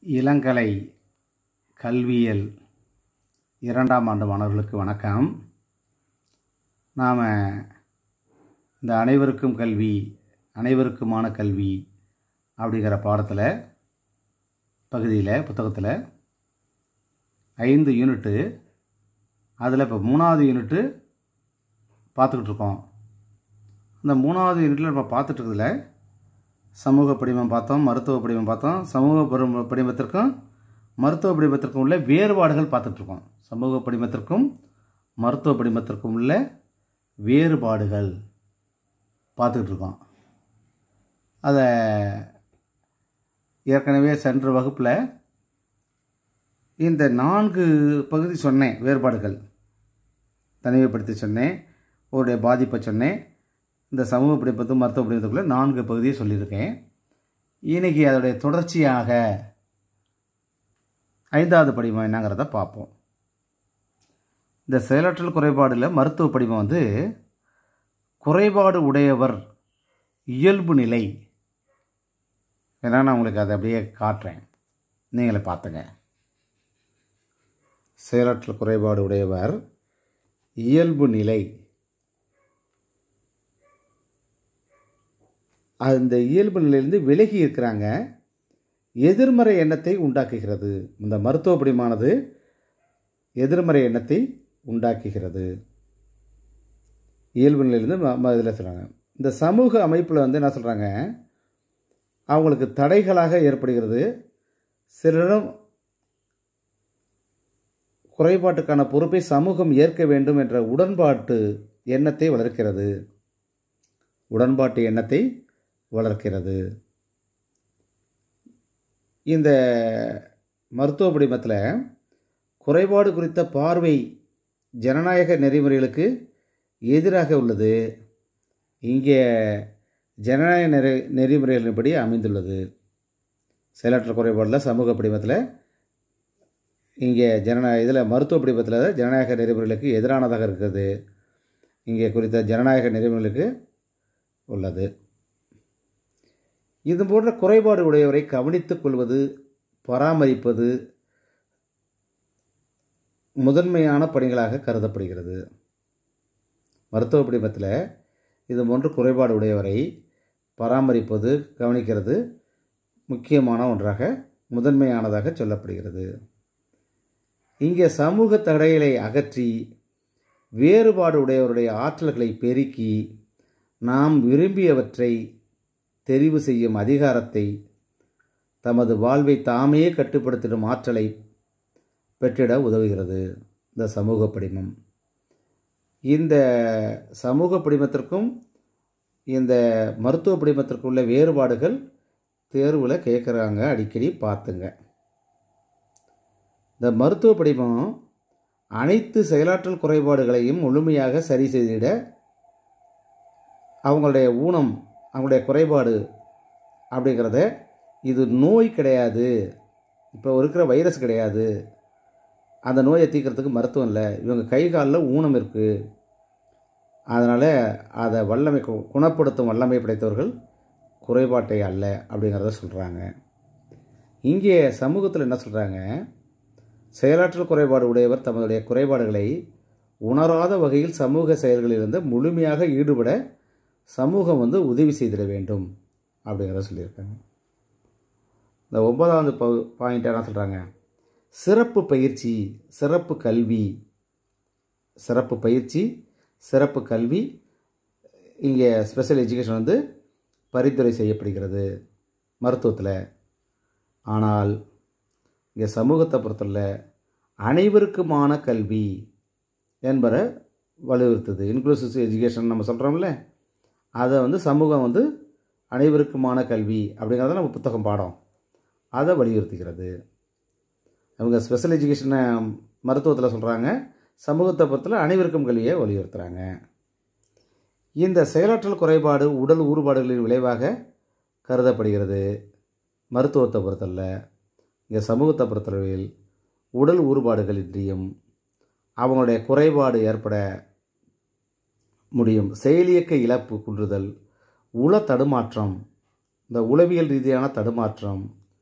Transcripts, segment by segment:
இளங்கலை கல்வியியல் 2ஆம் ஆண்டு மாணவர்களுக்கு வணக்கம். நாம் இந்த அனைவருக்கும் கல்வி அனைவருக்குமான கல்வி அப்படிங்கிற புத்தகத்தில் 5 யூனிட்டு, அதில் இப்போ 3வது யூனிட்டு பார்த்துக்கிட்டு இருக்கோம். இந்த 3வது யூனிட்டில் நம்ம பார்த்துட்டு இருக்கிறதுல சமூக படிமம் பார்த்தோம், மருத்துவ படிமம் பார்த்தோம். சமூக படிமத்திற்கும் மருத்துவ படிமத்திற்கும் உள்ள வேறுபாடுகள் பார்த்துட்ருக்கோம். சமூக படிமத்திற்கும் மருத்துவ படிமத்திற்கும் உள்ள வேறுபாடுகள் பார்த்துக்கிட்டு இருக்கோம். அதை ஏற்கனவே சென்ற வகுப்பில் இந்த 4 பகுதி சொன்னேன். வேறுபாடுகள் தனிமைப்படுத்தி சொன்னேன், அவருடைய பாதிப்பை சொன்னேன். இந்த சமூக படிமத்து மருத்துவ படிமத்துக்குள்ளே 4 பகுதியை சொல்லியிருக்கேன். இன்றைக்கி அதோடைய தொடர்ச்சியாக 5வது படிமம் என்னங்கிறத பார்ப்போம். இந்த செயலாற்றல் குறைபாடில் மருத்துவ படிமம் குறைபாடு உடையவர் இயல்பு நிலை. ஏன்னா நான் உங்களுக்கு அதை அப்படியே காட்டுறேன், நீங்களே பார்த்துங்க. செயலாற்றல் குறைபாடு உடையவர் இயல்பு நிலை. அந்த இயல்பு நிலையிலிருந்து விலகி இருக்கிறாங்க. எதிர்மறை எண்ணத்தை உண்டாக்குகிறது. இந்த மருத்துவ படிமானது எதிர்மறை எண்ணத்தை உண்டாக்குகிறது. இயல்பு நிலையிலிருந்து இதில் சொல்கிறாங்க. இந்த சமூக அமைப்பில் என்ன சொல்கிறாங்க, அவங்களுக்கு தடைகளாக ஏற்படுகிறது. சிலரும் குறைபாட்டுக்கான பொறுப்பை சமூகம் ஏற்க வேண்டும் என்ற உடன்பாட்டு எண்ணத்தை வளர்க்கிறது. இந்த மருத்துவ படிமத்தில் குறைபாடு குறித்த பார்வை ஜனநாயக நெறிமுறைகளுக்கு எதிராக உள்ளது. இங்கே ஜனநாயக நெறிமுறைகளின்படி அமைந்துள்ளது. செயலாற்றல் குறைபாடில் சமூக படிமத்தில் இங்கே இதில் மருத்துவ படிமத்தில் ஜனநாயக நெறிமுறைகளுக்கு எதிரானதாக இருக்கிறது. இங்கே குறித்த ஜனநாயக நெறிமுறைகளுக்கு உள்ளது. இது போன்ற குறைபாடு உடையவரை கவனித்துக் கொள்வது, பராமரிப்பது முதன்மையான பணிகளாக கருதப்படுகிறது. மருத்துவ படிமத்தில் இது போன்ற குறைபாடு உடையவரை பராமரிப்பது, கவனிக்கிறது முக்கியமான ஒன்றாக, முதன்மையானதாக சொல்லப்படுகிறது. இங்கே சமூக தடைகளை அகற்றி வேறுபாடு உடையவருடைய ஆற்றல்களை பெருக்கி நாம் விரும்பியவற்றை தெரிவு செய்யும் அதிகாரத்தை, தமது வாழ்வை தாமே கட்டுப்படுத்திடும் ஆற்றலை பெற்றிட உதவுகிறது இந்த சமூக படிமம். இந்த சமூக படிமத்திற்கும் இந்த மருத்துவ படிமத்திற்கும் உள்ள வேறுபாடுகள் தேர்வில் கேட்குறாங்க, அடிக்கடி பார்த்துங்க. இந்த மருத்துவ படிமம் அனைத்து செயலாற்றல் குறைபாடுகளையும் முழுமையாக சரி செய்திட, அவங்களுடைய ஊனம், அவங்களுடைய குறைபாடு அப்படிங்கிறத, இது நோய் கிடையாது, இப்போ இருக்கிற வைரஸ் கிடையாது, அந்த நோயை தீர்க்கிறதுக்கு மருத்துவம் இல்லை, இவங்க கை காலில் ஊனம் இருக்குது, அதனால் அதை குணப்படுத்தும் வல்லமை படைத்தவர்கள் குறைபாட்டை அல்ல அப்படிங்கிறத சொல்கிறாங்க. இங்கே சமூகத்தில் என்ன சொல்கிறாங்க, செயலாற்றல் குறைபாடு உடையவர் தமதுடைய குறைபாடுகளை உணராத வகையில் சமூக செயல்களிலிருந்து முழுமையாக ஈடுபட சமூகம் உதவி செய்திட வேண்டும் அப்படிங்கிறத சொல்லியிருக்காங்க. இந்த 9வது பாயிண்ட் என்ன சொல்கிறாங்க, சிறப்பு பயிற்சி, சிறப்பு கல்வி. சிறப்பு பயிற்சி, சிறப்பு கல்வி, இங்கே ஸ்பெஷல் எஜுகேஷன் பரிந்துரை செய்யப்படுகிறது மருத்துவத்தில். ஆனால் இங்கே சமூகத்தை பொறுத்தவரை அனைவருக்குமான கல்வி என்பதை வலியுறுத்துது. இன்க்ளூசிவ் எஜுகேஷன் நம்ம சொல்கிறோம்ல, அதை சமூகம் அனைவருக்குமான கல்வி அப்படிங்கிறத நம்ம புத்தகம் பாடம் அதை வலியுறுத்துகிறது. அவங்க ஸ்பெஷல் எஜுகேஷனை மருத்துவத்தில் சொல்கிறாங்க, சமூகத்தை பொறுத்தவரை அனைவருக்கும் கல்வியை வலியுறுத்துகிறாங்க. இந்த செயலாற்றல் குறைபாடு உடல் ஊறுபாடுகளின் விளைவாக கருதப்படுகிறது மருத்துவத்தை பொறுத்தவரை. இங்கே சமூகத்தை பொறுத்தளவில் உடல் ஊறுபாடுகளின்றியும் அவங்களுடைய குறைபாடு ஏற்பட முடியும். செயலியக்க இழப்பு, குன்றுதல், உள தடுமாற்றம், இந்த உளவியல் ரீதியான தடுமாற்றம்,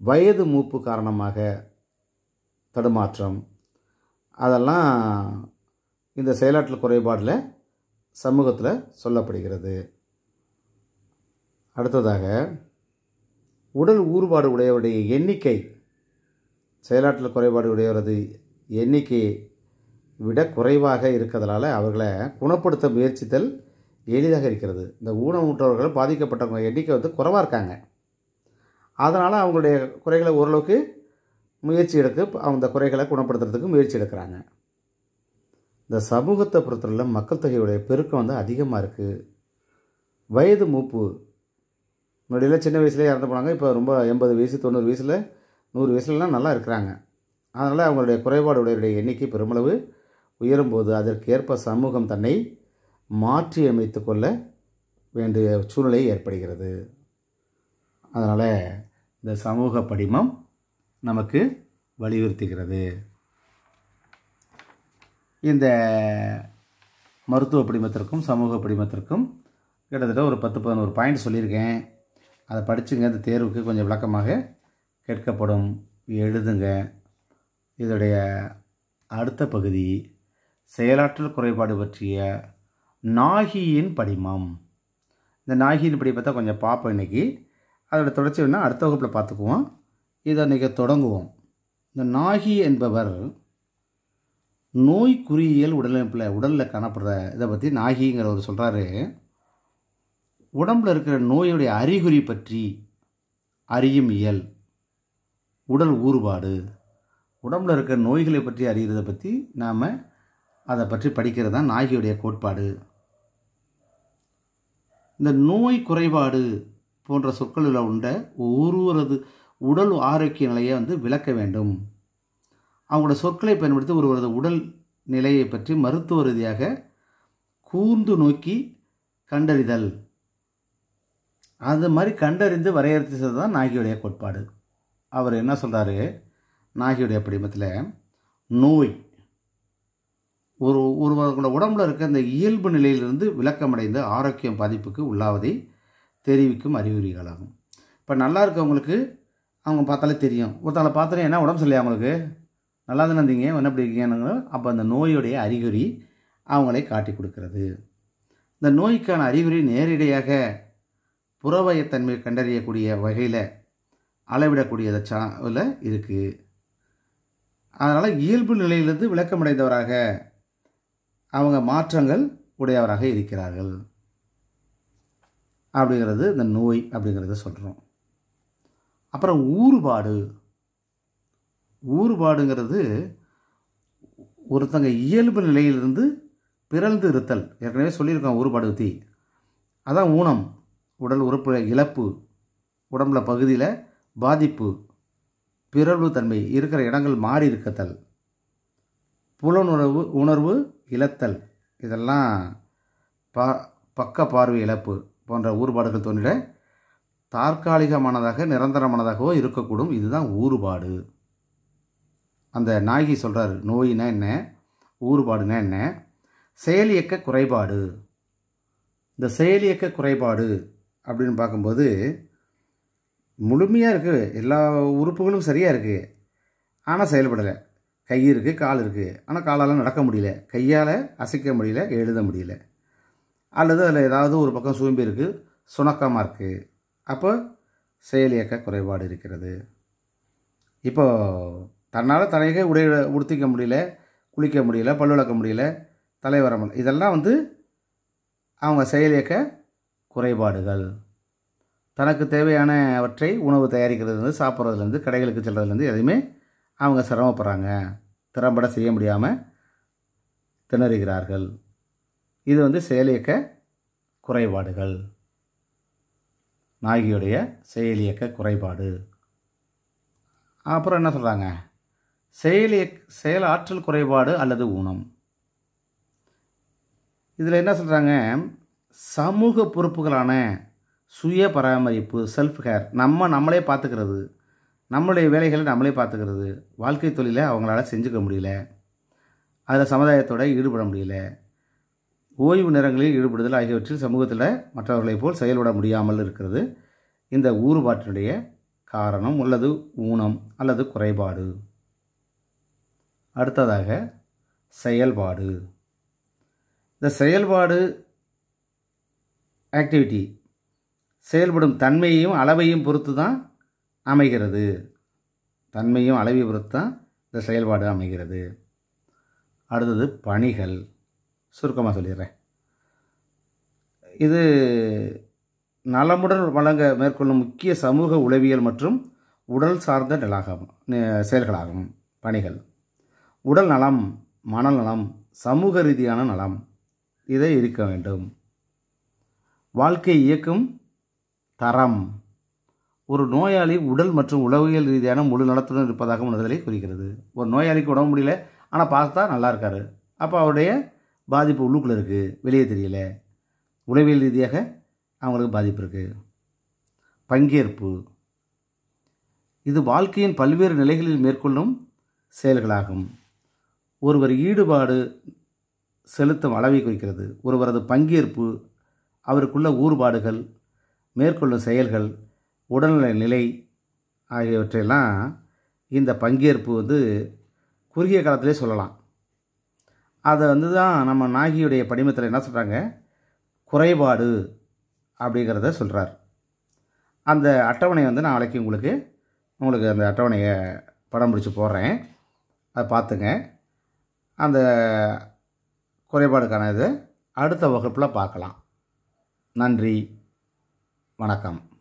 வயது மூப்பு காரணமாக தடுமாற்றம், அதெல்லாம் இந்த செயலாற்றல் குறைபாடில் சமூகத்தில் சொல்லப்படுகிறது. அடுத்ததாக உடல் ஊறுபாடு உடையவருடைய எண்ணிக்கை, செயலாற்றல் குறைபாடு உடையவரது எண்ணிக்கையை விட குறைவாக இருக்கிறதுனால அவர்களை குணப்படுத்த முயற்சித்தல் எளிதாக இருக்கிறது. இந்த ஊனமுற்றவர்கள் பாதிக்கப்பட்டவங்க எண்ணிக்கை குறைவாக இருக்காங்க. அதனால் அவங்களுடைய குறைகளை ஓரளவுக்கு முயற்சி எடுத்து அந்த குறைகளை குணப்படுத்துறதுக்கு முயற்சி எடுக்கிறாங்க. இந்த சமூகத்தை பொறுத்தவரை மக்கள் தொகையுடைய பெருக்கம் அதிகமாக இருக்குது. வயது மூப்பு, முன்னாடியில் சின்ன வயசுலேயே இறந்து போனாங்க. இப்போ ரொம்ப 80 வயசு 90 வயசில் 100 வயசுலலாம் நல்லா இருக்கிறாங்க. அதனால் அவங்களுடைய குறைபாடுடைய எண்ணிக்கை பெருமளவு உயரும்போது அதற்கேற்ப சமூகம் தன்னை மாற்றி அமைத்து கொள்ள வேண்டிய சூழ்நிலை ஏற்படுகிறது. அதனால் இந்த சமூக படிமம் நமக்கு வலியுறுத்துகிறது. இந்த மருத்துவ படிமத்திற்கும் சமூக படிமத்திற்கும் கிட்டத்தட்ட ஒரு 10-11 பாயிண்ட் சொல்லியிருக்கேன். அதை படிச்சுங்க. இந்த தேர்வுக்கு கொஞ்சம் விளக்கமாக கேட்கப்படும், எழுதுங்க. இதோடைய அடுத்த பகுதி செயலாற்றல் குறைபாடு பற்றிய நாகியின் படிமம். இந்த நாகியின் படிமத்தை கொஞ்சம் பார்ப்போம் இன்றைக்கி. அதோட தொடர்ச்சி வேணால் அடுத்த வகுப்பில் பார்த்துக்குவோம். இதை இன்றைக்கி தொடங்குவோம். இந்த நாகி என்பவர் நோய் குறியியல் உடலில் காணப்படுற இதை பற்றி நாகிங்கிறவர் சொல்கிறாரு. உடம்பில் இருக்கிற நோயுடைய அறிகுறி பற்றி அறியும் இயல், உடல் ஊறுபாடு, உடம்பில் இருக்கிற நோய்களை பற்றி அறிகிறத பற்றி நாம் அதை பற்றி படிக்கிறது தான் நாகியுடைய கோட்பாடு. இந்த நோய் குறைபாடு போன்ற சொற்களில் உண்ட ஒருவரது உடல் ஆரோக்கிய நிலையை விளக்க வேண்டும். அவங்களோட சொற்களை பயன்படுத்தி ஒருவரது உடல் நிலையை பற்றி மருத்துவ ரீதியாக கூர்ந்து நோக்கி கண்டறிதல், அது மாதிரி கண்டறிந்து வரையறுத்தது தான் நாகியுடைய கோட்பாடு. அவர் என்ன சொல்கிறாரு, நாகியுடைய படிமத்தில் நோய் ஒருவர்களோட உடம்புல இருக்க இந்த இயல்பு நிலையிலிருந்து விளக்கமடைந்த ஆரோக்கியம் பாதிப்புக்கு உள்ளாவதை தெரிவிக்கும் அறிகுறிகளாகும். இப்போ நல்லா இருக்கவங்களுக்கு அவங்க பார்த்தாலே தெரியும். ஒருத்தவங்களை பார்த்தாலே என்ன உடம்பு சரியில்லையா, அவங்களுக்கு நல்லா தானே இருந்தீங்க, என்ன அப்படி இருக்கீங்க, அப்போ அந்த நோயுடைய அறிகுறி அவங்களை காட்டி கொடுக்கிறது. இந்த நோய்க்கான அறிகுறி நேரடியாக புறவயத்தன்மை கண்டறியக்கூடிய வகையில் அளவிடக்கூடியதில் இருக்குது. அதனால் இயல்பு நிலையிலிருந்து விளக்கமடைந்தவராக அவங்க மாற்றங்கள் உடையவராக இருக்கிறார்கள் அப்படிங்கிறது இந்த நோய் அப்படிங்கிறத சொல்கிறோம். அப்புறம் ஊறுபாடுங்கிறது ஒருத்தங்க இயல்பு நிலையிலிருந்து பிறழ்ந்து இருத்தல். ஏற்கனவே சொல்லியிருக்கோம் ஊறுபாடு பற்றி. அதான் ஊனம், உடல் உறுப்பு இழப்பு, உடம்புல பகுதியில் பாதிப்பு, பிறழ்வு தன்மை, இருக்கிற இடங்கள் மாறி இருக்கத்தல், உணர்வு இழத்தல், இதெல்லாம் பக்க பார்வை இழப்பு போன்ற ஊறுபாடுகள் தோன்றிட தற்காலிகமானதாக நிரந்தரமானதாகவோ இருக்கக்கூடும். இதுதான் ஊறுபாடு. அந்த நாயகி சொல்கிறார், நோயினா என்ன, ஊறுபாடுனா என்ன. செயலியக்க குறைபாடு. இந்த செயலியக்க குறைபாடு அப்படின்னு பார்க்கும்போது முழுமையாக இருக்குது, எல்லா உறுப்புகளும் சரியாக இருக்குது, ஆனால் செயல்படலை. கை இருக்குது, கால் இருக்குது, ஆனால் காலால் நடக்க முடியல, கையால் அசைக்க முடியல, எழுத முடியல, அல்லது அதில் ஏதாவது ஒரு பக்கம் சூம்பி இருக்குது, சுணக்கமாக இருக்குது. அப்போ செயலியக்க குறைபாடு இருக்கிறது. இப்போ தன்னால் தலையை உடுத்திக்க முடியல, குளிக்க முடியல, பல் விளக்க முடியல, தலை வர முடியல, இதெல்லாம் அவங்க செயலியக்க குறைபாடுகள். தனக்கு தேவையானவற்றை உணவு தயாரிக்கிறதுலேருந்து சாப்பிட்றதுலேருந்து கடைகளுக்கு செல்றதுலேருந்து எதையுமே அவங்க சிரமப்படுறாங்க, திறம்பட செய்ய முடியாமல் திணறுகிறார்கள். இது செயலியக்க குறைபாடுகள், நாயகியுடைய செயலியக்க குறைபாடு. அப்புறம் என்ன சொல்கிறாங்க, செயலாற்றல் குறைபாடு அல்லது ஊனம். இதில் என்ன சொல்கிறாங்க, சமூக பொறுப்புகளான சுய பராமரிப்பு, செல்ஃப் கேர், நம்மளே பார்த்துக்கிறது, நம்மளுடைய வேலைகளை நம்மளே பார்த்துக்கிறது, வாழ்க்கை தொழிலை அவங்களால செஞ்சுக்க முடியல, அதில் சமுதாயத்தோடு ஈடுபட முடியல, ஓய்வு நேரங்களில் ஈடுபடுதல் ஆகியவற்றில் சமூகத்தில் மற்றவர்களைப் போல் செயல்பட முடியாமல் இருக்கிறது இந்த ஊறுபாட்டினுடைய காரணம் அல்லது ஊனம் அல்லது குறைபாடு. அடுத்ததாக செயல்பாடு. இந்த செயல்பாடு ஆக்டிவிட்டி செயல்படும் தன்மையையும் அளவையும் பொறுத்து தான் அமைகிறது. தன்மையும் அளவையும் பொறுத்து தான் இந்த செயல்பாடு அமைகிறது. அடுத்தது பணிகள். சுருக்கமாக சொல்லிடுறேன். இது நலமுடன் வழங்க மேற்கொள்ளும் முக்கிய சமூக உளவியல் மற்றும் உடல் சார்ந்த செயல்களாகும். பணிகள் உடல் நலம், மனநலம், சமூக ரீதியான நலம் இதை இருக்க வேண்டும். வாழ்க்கை இயக்கும் தரம் ஒரு நோயாளி உடல் மற்றும் உளவியல் ரீதியான முழு நலத்துடன் இருப்பதாக உணர்தலை குறிக்கிறது. ஒரு நோயாளிக்கு உடம்பு முடியல, ஆனால் பார்த்தா நல்லா இருக்காரு. அப்போ அவருடைய பாதிப்பு உள்ளுக்குள்ளே இருக்குது, வெளியே தெரியல. உளவியல் ரீதியாக அவங்களுக்கு பாதிப்பு இருக்குது. பங்கேற்பு இது வாழ்க்கையின் பல்வேறு நிலைகளில் மேற்கொள்ளும் செயல்களாகும். ஒருவர் ஈடுபாடு செலுத்தும் அளவை குறிக்கிறது. ஒருவரது பங்கேற்பு அவருக்குள்ள ஊறுபாடுகள், மேற்கொள்ளும் செயல்கள், உடல்நல நிலை ஆகியவற்றையெல்லாம் இந்த பங்கேற்பு குறுகிய காலத்திலே சொல்லலாம். அதை தான் நம்ம நாகியுடைய படிமத்தில் என்ன சொல்கிறாங்க, குறைபாடு அப்படிங்கிறத சொல்கிறார். அந்த அட்டவணை நாளைக்கு உங்களுக்கு அந்த அட்டவணையை படம் பிடிச்சி போடுறேன், அதை பார்த்துங்க. அந்த குறைபாடுக்கான இதை அடுத்த வகுப்பில் பார்க்கலாம். நன்றி, வணக்கம்.